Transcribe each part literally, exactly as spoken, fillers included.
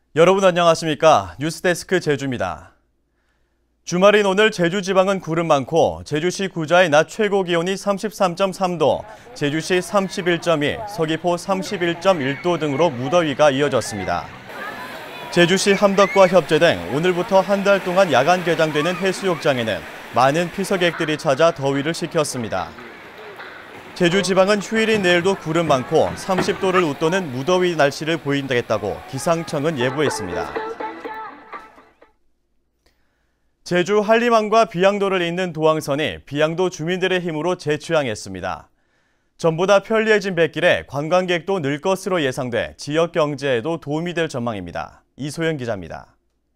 여러분 안녕하십니까? 뉴스데스크 제주입니다. 주말인 오늘 제주지방은 구름 많고 제주시 구자의 낮 최고 기온이 삼십삼 점 삼 도, 제주시 삼십일 점 일, 서귀포 삼십일 점 일 도 등으로 무더위가 이어졌습니다. 제주시 함덕과 협재 등 오늘부터 한 달 동안 야간 개장되는 해수욕장에는 많은 피서객들이 찾아 더위를 식혔습니다. 제주지방은 휴일인 내일도 구름 많고 삼십 도를 웃도는 무더위 날씨를 보인다겠다고 기상청은 예보했습니다. 제주 한림항과 비양도를 잇는 도항선이 비양도 주민들의 힘으로 재취항했습니다. 전보다 편리해진 뱃길에 관광객도 늘 것으로 예상돼 지역 경제에도 도움이 될 전망입니다. 이소연 기자입니다.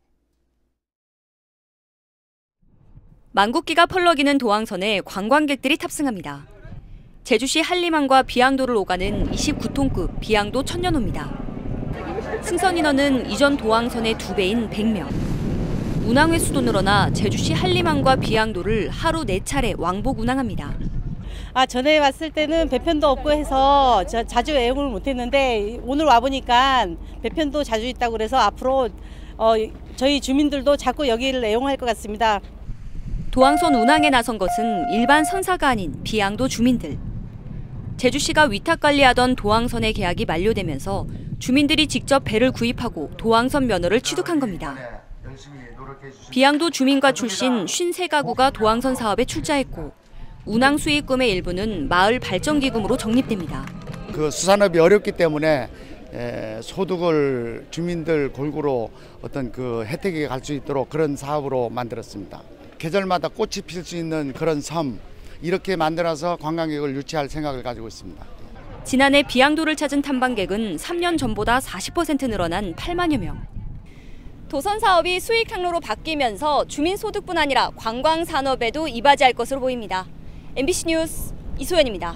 만국기가 펄럭이는 도항선에 관광객들이 탑승합니다. 제주시 한림항과 비양도를 오가는 이십구 톤급 비양도 천년호입니다. 승선 인원은 이전 도항선의 두 배인 백 명. 운항 횟수도 늘어나 제주시 한림항과 비양도를 하루 네 차례 왕복 운항합니다. 아, 전에 왔을 때는 배편도 없고 해서 자주 애용을 못했는데 오늘 와보니까 배편도 자주 있다고 그래서 앞으로 어, 저희 주민들도 자꾸 여기를 애용할 것 같습니다. 도항선 운항에 나선 것은 일반 선사가 아닌 비양도 주민들. 제주시가 위탁 관리하던 도항선의 계약이 만료되면서 주민들이 직접 배를 구입하고 도항선 면허를 취득한 겁니다. 비양도 주민과 출신 쉰세 가구가 도항선 사업에 출자했고 운항 수익금의 일부는 마을 발전기금으로 적립됩니다. 그 수산업이 어렵기 때문에 에, 소득을 주민들 골고루 어떤 그 혜택이 갈 수 있도록 그런 사업으로 만들었습니다. 계절마다 꽃이 필 수 있는 그런 섬, 이렇게 만들어서 관광객을 유치할 생각을 가지고 있습니다. 지난해 비양도를 찾은 탐방객은 삼 년 전보다 사십 퍼센트 늘어난 팔만여 명. 도선 사업이 수익 항로로 바뀌면서 주민 소득뿐 아니라 관광 산업에도 이바지할 것으로 보입니다. 엠비씨 뉴스 이소연입니다.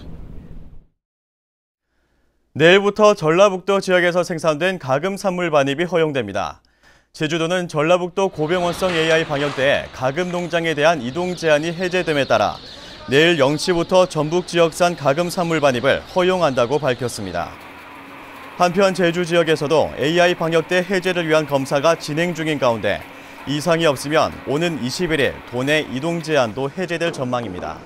내일부터 전라북도 지역에서 생산된 가금 산물 반입이 허용됩니다. 제주도는 전라북도 고병원성 에이아이 방역대에 가금 농장에 대한 이동 제한이 해제됨에 따라 내일 영 시부터 전북 지역산 가금 산물 반입을 허용한다고 밝혔습니다. 한편 제주 지역에서도 에이아이 방역대 해제를 위한 검사가 진행 중인 가운데 이상이 없으면 오는 이십일 일 도내 이동 제한도 해제될 전망입니다.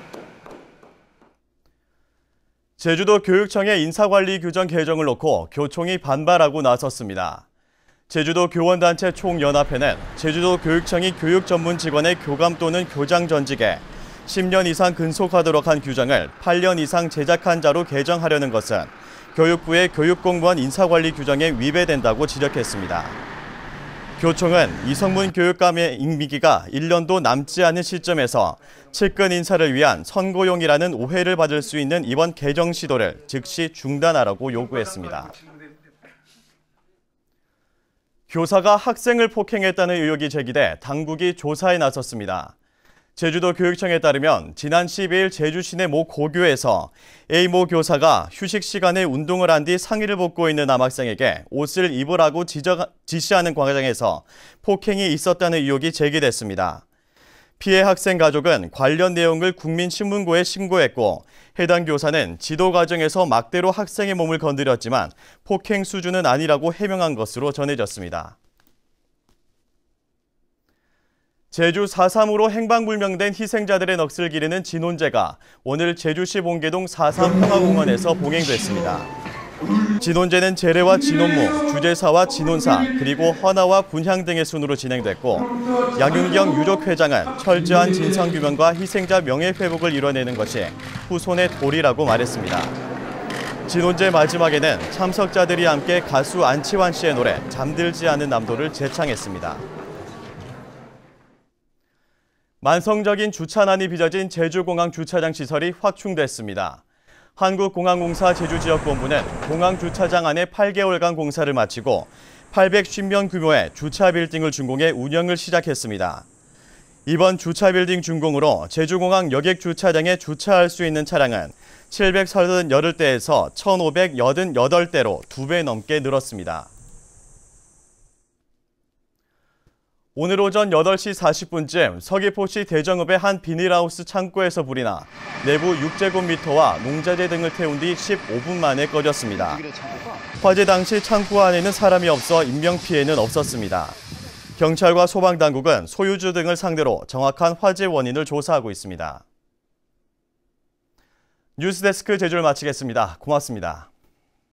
제주도 교육청의 인사관리 규정 개정을 놓고 교총이 반발하고 나섰습니다. 제주도 교원단체 총연합회는 제주도 교육청이 교육 전문 직원의 교감 또는 교장 전직에 십 년 이상 근속하도록 한 규정을 팔 년 이상 제작한 자로 개정하려는 것은 교육부의 교육공무원 인사관리 규정에 위배된다고 지적했습니다. 교총은 이성문 교육감의 임기가 일 년도 남지 않은 시점에서 측근 인사를 위한 선고용이라는 오해를 받을 수 있는 이번 개정 시도를 즉시 중단하라고 요구했습니다. 교사가 학생을 폭행했다는 의혹이 제기돼 당국이 조사에 나섰습니다. 제주도 교육청에 따르면 지난 십이 일 제주 시내 모 고교에서 A 모 교사가 휴식 시간에 운동을 한 뒤 상의를 벗고 있는 남학생에게 옷을 입으라고 지적, 지시하는 과정에서 폭행이 있었다는 의혹이 제기됐습니다. 피해 학생 가족은 관련 내용을 국민신문고에 신고했고 해당 교사는 지도 과정에서 막대로 학생의 몸을 건드렸지만 폭행 수준은 아니라고 해명한 것으로 전해졌습니다. 제주 사 삼으로 행방불명된 희생자들의 넋을 기리는 진혼제가 오늘 제주시 봉계동 사 삼 평화공원에서 봉행됐습니다. 진혼제는 제례와 진혼무, 주제사와 진혼사, 그리고 헌화와 분향 등의 순으로 진행됐고 양윤경 유족회장은 철저한 진상규명과 희생자 명예회복을 이뤄내는 것이 후손의 도리라고 말했습니다. 진혼제 마지막에는 참석자들이 함께 가수 안치환 씨의 노래 잠들지 않은 남도를 재창했습니다. 만성적인 주차난이 빚어진 제주공항 주차장 시설이 확충됐습니다. 한국공항공사 제주지역본부는 공항 주차장 안에 팔 개월간 공사를 마치고 팔백십 명 규모의 주차 빌딩을 준공해 운영을 시작했습니다. 이번 주차 빌딩 준공으로 제주공항 여객 주차장에 주차할 수 있는 차량은 칠백삼십팔 대에서 천오백팔십팔 대로 두 배 넘게 늘었습니다. 오늘 오전 여덟 시 사십 분쯤 서귀포시 대정읍의 한 비닐하우스 창고에서 불이 나 내부 육 제곱미터와 농자재 등을 태운 뒤 십오 분 만에 꺼졌습니다. 화재 당시 창고 안에는 사람이 없어 인명피해는 없었습니다. 경찰과 소방당국은 소유주 등을 상대로 정확한 화재 원인을 조사하고 있습니다. 뉴스데스크 제주를 마치겠습니다. 고맙습니다.